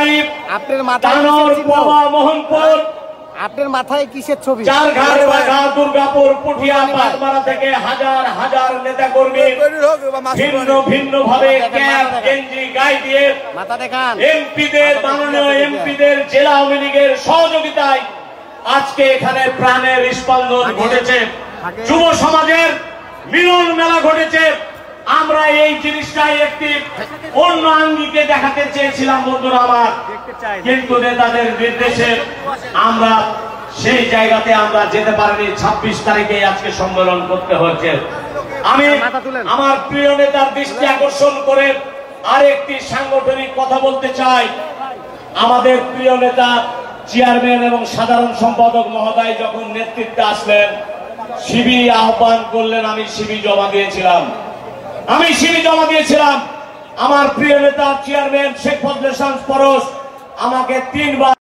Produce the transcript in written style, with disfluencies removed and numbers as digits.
বাড়ি, আপনার মাথায় তানোর বাবা মোহনপুর, আপনার মাথায় কিসের ছবি? চারঘাট বাঘা, দুর্গাপুর, পুঠিয়া, পাটমারা থেকে হাজার হাজার নেতা কর্মী ভিন্ন ভিন্ন ভাবে ক্যাব গেঞ্জি গায়ে দিয়ে মাথা দেখান। এমপিদের, মাননীয় এমপিদের, জেলা আওয়ামী লীগের সহযোগিতায় আজকে এখানে প্রাণের স্পন্দন ঘটেছে, যুব সমাজের মিলন মেলা ঘটেছে। আমরা এই জিনিসটাই একটি অন্য আঙ্গিকে দেখাতে চেয়েছিলাম বন্ধুরা আমার, কিন্তু নেতাদের নির্দেশে আমরা সেই জায়গাতে আমরা যেতে পারিনি। 26 তারিখে আজকে সম্মেলন করতে হয়েছে। আমি আমার প্রিয় নেতার দৃষ্টি আকর্ষণ করে আরেকটি সাংগঠনিক কথা বলতে চাই। আমাদের প্রিয় নেতা চেয়ারম্যান এবং সাধারণ সম্পাদক মহোদয় যখন নেতৃত্বে আসলেন, শিবির আহ্বান করলেন, আমি শিবির জমা দিয়েছিলাম। আমার প্রিয় নেতা চেয়ারম্যান শেখ ফজলে শামস পরশ আমাকে 3 বার